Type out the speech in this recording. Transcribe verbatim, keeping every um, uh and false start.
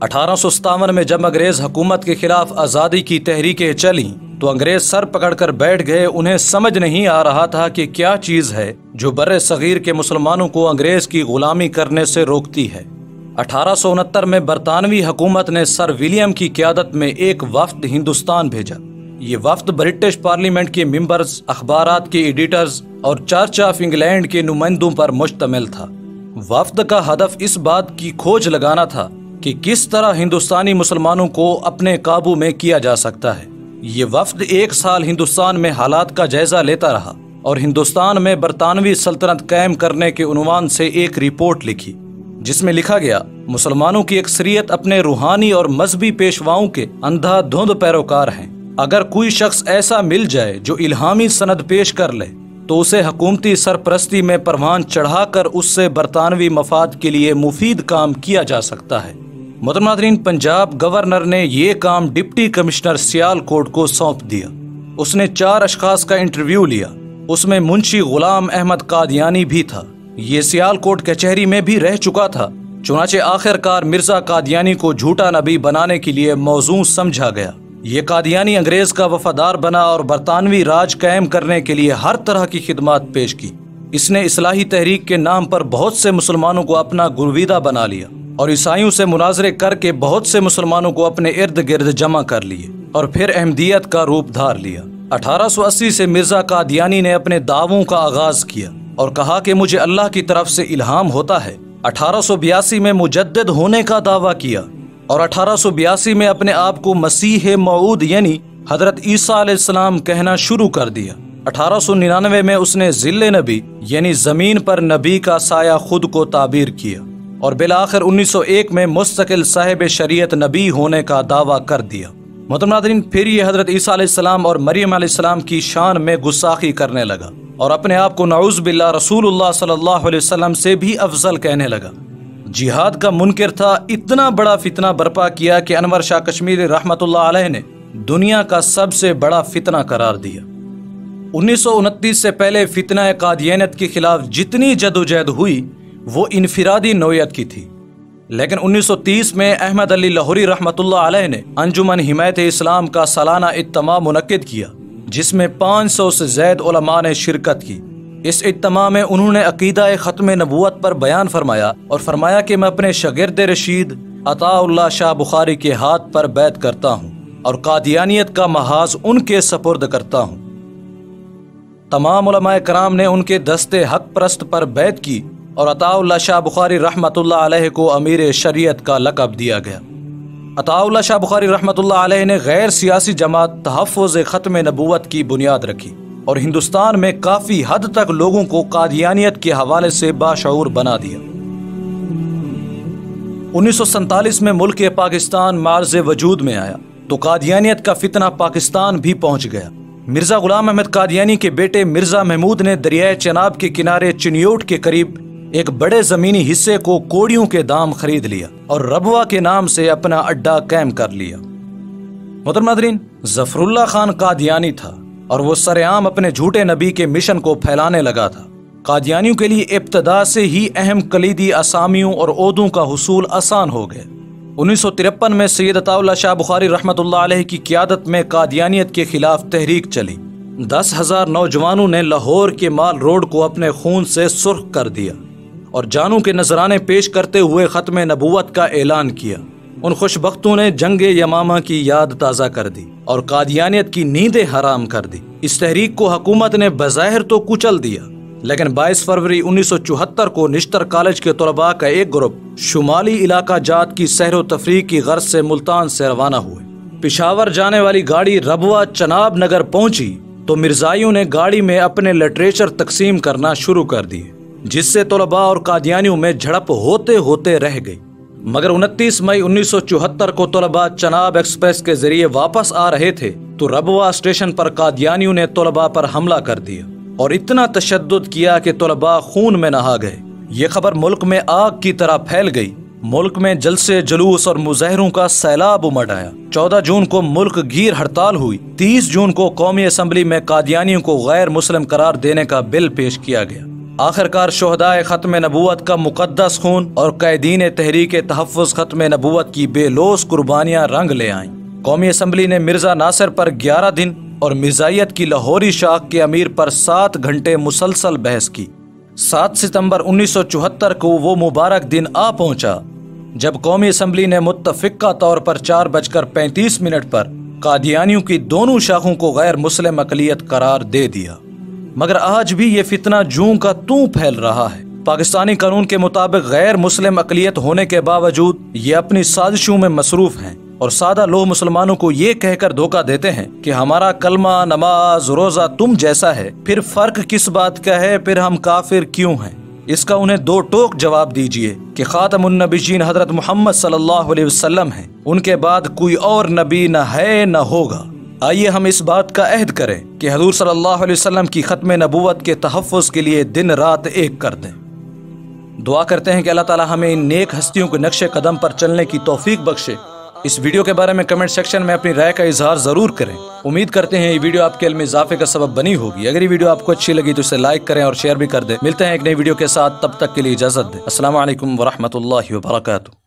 اٹھارہ سو ستاون میں جب انگریز حکومت کے خلاف آزادی کی تحریکیں چلیں تو انگریز سر پکڑ کر بیٹھ گئے۔ انہیں سمجھ نہیں آ رہا تھا کہ کیا چیز ہے جو بر صغیر کے مسلمانوں کو انگریز کی غلامی کرنے سے روکتی ہے۔ اٹھارہ سو انہتر میں برطانوی حکومت نے سر ولیم کی قیادت میں ایک وفد ہندوستان بھیجا۔ یہ وفد برٹش پارلیمنٹ کے ممبرز، اخبارات کے ایڈیٹرز اور چرچ آف انگلینڈ کے نمائندوں پر مشتمل تھا۔ وفد کا ہدف اس بات کی کھوج لگانا تھا کہ کس طرح ہندوستانی مسلمانوں کو اپنے قابو میں کیا جا سکتا ہے۔ یہ وفد ایک سال ہندوستان میں حالات کا جائزہ لیتا رہا اور ہندوستان میں برطانوی سلطنت قائم کرنے کے عنوان سے ایک رپورٹ لکھی، جس میں لکھا گیا مسلمانوں کی اکثریت اپنے روحانی اور مذہبی پیشواؤں کے اندھا دھند پیروکار ہیں۔ اگر کوئی شخص ایسا مل جائے جو الہامی سند پیش کر لے تو اسے حکومتی سرپرستی میں پروان چڑھا کر اس سے برطانوی مفاد کے لیے مفید کام کیا جا سکتا ہے۔ محترم ناظرین، پنجاب گورنر نے یہ کام ڈپٹی کمشنر سیال کوٹ کو سونپ دیا۔ اس نے چار اشخاص کا انٹرویو لیا، اس میں منشی غلام احمد قادیانی بھی تھا۔ یہ سیال کوٹ کچہری میں بھی رہ چکا تھا، چنانچہ آخر کار مرزا قادیانی کو جھوٹا نبی بنانے کے لیے موزوں سمجھا گیا۔ یہ قادیانی انگریز کا وفادار بنا اور برطانوی راج قائم کرنے کے لیے ہر طرح کی خدمات پیش کی۔ اس نے اصلاحی تحریک کے نام پر بہت سے مسلمانوں کو اپنا گرویدہ بنا لیا اور عیسائیوں سے مناظرے کر کے بہت سے مسلمانوں کو اپنے ارد گرد جمع کر لیے اور پھر احمدیت کا روپ دھار لیا۔ اٹھارہ سو اسی سے مرزا قادیانی نے اپنے دعووں کا آغاز کیا اور کہا کہ مجھے اللہ کی طرف سے الہام ہوتا ہے۔ اٹھارہ سو بیاسی میں مجدد ہونے کا دعویٰ کیا اور اٹھارہ سو بیاسی میں اپنے آپ کو مسیح موعود یعنی حضرت عیسیٰ علیہ السلام کہنا شروع کر دیا۔ اٹھارہ سو ننانوے میں اس نے ذل نبی یعنی زمین پر نبی کا سایہ خود کو تعبیر کیا اور بالآخر انیس سو ایک میں مستقل صاحب شریعت نبی ہونے کا دعویٰ کر دیا۔ محترم ناظرین، پھر یہ حضرت عیسیٰ علیہ السلام اور مریم علیہ السلام کی شان میں گستاخی کرنے لگا اور اپنے آپ کو نعوذ باللہ رسول اللہ صلی اللہ علیہ وسلم سے بھی افضل کہنے لگا۔ جہاد کا منکر تھا، اتنا بڑا فتنہ برپا کیا کہ انور شاہ کشمیری رحمۃ اللہ علیہ نے دنیا کا سب سے بڑا فتنہ قرار دیا۔ انیس سو انتیس سے پہلے فتنہ قادیانیت کے خلاف جتنی جدوجہد ہوئی وہ انفرادی نوعیت کی تھی، لیکن انیس سو تیس میں احمد علی لاہوری رحمۃ اللہ علیہ نے انجمن حمایت اسلام کا سالانہ اجتماع منعقد کیا، جس میں پانچ سو سے زائد علماء نے شرکت کی۔ اس اجتماع میں انہوں نے عقیدہ ختم نبوت پر بیان فرمایا اور فرمایا کہ میں اپنے شاگرد رشید عطا اللہ شاہ بخاری کے ہاتھ پر بیعت کرتا ہوں اور قادیانیت کا محاذ ان کے سپرد کرتا ہوں۔ تمام علماء کرام نے ان کے دستے حق پرست پر بیعت کی اور عطا اللہ شاہ بخاری رحمۃ اللہ علیہ کو امیر شریعت کا لقب دیا گیا۔ عطا اللہ شاہ بخاری رحمۃ اللہ علیہ نے غیر سیاسی جماعت تحفظ ختم نبوت کی بنیاد رکھی اور ہندوستان میں کافی حد تک لوگوں کو قادیانیت کے حوالے سے باشعور بنا دیا۔ انیس سو سینتالیس میں ملک پاکستان معرض وجود میں آیا تو قادیانیت کا فتنہ پاکستان بھی پہنچ گیا۔ مرزا غلام احمد قادیانی کے بیٹے مرزا محمود نے دریائے چناب کے کنارے چنیوٹ کے قریب ایک بڑے زمینی حصے کو کوڑیوں کے دام خرید لیا اور ربوہ کے نام سے اپنا اڈا قائم کر لیا۔ محترم ناظرین، ظفر اللہ خان قادیانی تھا اور وہ سرعام اپنے جھوٹے نبی کے مشن کو پھیلانے لگا تھا۔ قادیانیوں کے لیے ابتدا سے ہی اہم کلیدی اسامیوں اور عہدوں کا حصول آسان ہو گیا۔ انیس سو ترپن میں سید عطا اللہ شاہ بخاری رحمۃ اللہ علیہ کی قیادت میں قادیانیت کے خلاف تحریک چلی۔ دس ہزار نوجوانوں نے لاہور کے مال روڈ کو اپنے خون سے سرخ کر دیا اور جانوں کے نذرانے پیش کرتے ہوئے ختم نبوت کا اعلان کیا۔ ان خوشبختوں نے جنگ یمامہ کی یاد تازہ کر دی اور قادیانیت کی نیندیں حرام کر دی۔ اس تحریک کو حکومت نے بظاہر تو کچل دیا، لیکن بائیس فروری انیس سو چوہتر کو نشتر کالج کے طلباء کا ایک گروپ شمالی علاقہ جات کی سیر و تفریح کی غرض سے ملتان سے روانہ ہوئے۔ پشاور جانے والی گاڑی ربوہ چناب نگر پہنچی تو مرزائیوں نے گاڑی میں اپنے لٹریچر تقسیم کرنا شروع کر دیے، جس سے طلباء اور قادیانیوں میں جھڑپ ہوتے ہوتے رہ گئی۔ مگر انتیس مئی انیس سو چوہتر کو طلباء چناب ایکسپریس کے ذریعے واپس آ رہے تھے تو ربوہ اسٹیشن پر قادیانیوں نے طلباء پر حملہ کر دیا اور اتنا تشدد کیا کہ طلباء خون میں نہا گئے۔ یہ خبر ملک میں آگ کی طرح پھیل گئی۔ ملک میں جلسے، جلوس اور مظاہروں کا سیلاب امڑ آیا۔ چودہ جون کو ملک گیر ہڑتال ہوئی۔ تیس جون کو قومی اسمبلی میں قادیانیوں کو غیر مسلم قرار دینے کا بل پیش کیا گیا۔ آخر کار شہدائے ختم نبوت کا مقدس خون اور قیدین تحریک تحفظ ختم نبوت کی بے لوث قربانیاں رنگ لے آئیں۔ قومی اسمبلی نے مرزا ناصر پر گیارہ دن اور مرزائیت کی لاہوری شاخ کے امیر پر سات گھنٹے مسلسل بحث کی۔ سات ستمبر انیس سو چوہتر کو وہ مبارک دن آ پہنچا جب قومی اسمبلی نے متفقہ طور پر چار بج کر پینتیس منٹ پر قادیانیوں کی دونوں شاخوں کو غیر مسلم اقلیت قرار دے دیا۔ مگر آج بھی یہ فتنہ جوں کا توں پھیل رہا ہے۔ پاکستانی قانون کے مطابق غیر مسلم اقلیت ہونے کے باوجود یہ اپنی سازشوں میں مصروف ہیں اور سادہ لوگ مسلمانوں کو یہ کہہ کر دھوکہ دیتے ہیں کہ ہمارا کلمہ، نماز، روزہ تم جیسا ہے، پھر فرق کس بات کا ہے، پھر ہم کافر کیوں ہیں؟ اس کا انہیں دو ٹوک جواب دیجئے کہ خاتم النبیین حضرت محمد صلی اللہ علیہ وسلم ہیں، ان کے بعد کوئی اور نبی نہ ہے نہ ہوگا۔ آئیے ہم اس بات کا عہد کریں کہ حضور صلی اللہ علیہ وسلم کی ختم نبوت کے تحفظ کے لیے دن رات ایک کر دیں۔ دعا کرتے ہیں کہ اللہ تعالی ہمیں ان نیک ہستیوں کے نقش قدم پر چلنے کی توفیق بخشے۔ اس ویڈیو کے بارے میں کمنٹ سیکشن میں اپنی رائے کا اظہار ضرور کریں۔ امید کرتے ہیں یہ ویڈیو آپ کے علم اضافے کا سبب بنی ہوگی۔ اگر یہ ویڈیو آپ کو اچھی لگی تو اسے لائک کریں اور شیئر بھی کر دیں۔ ملتے ہیں ایک نئی ویڈیو کے ساتھ، تب تک کے لیے اجازت دیں۔ السلام علیکم ورحمۃ اللہ وبرکاتہ۔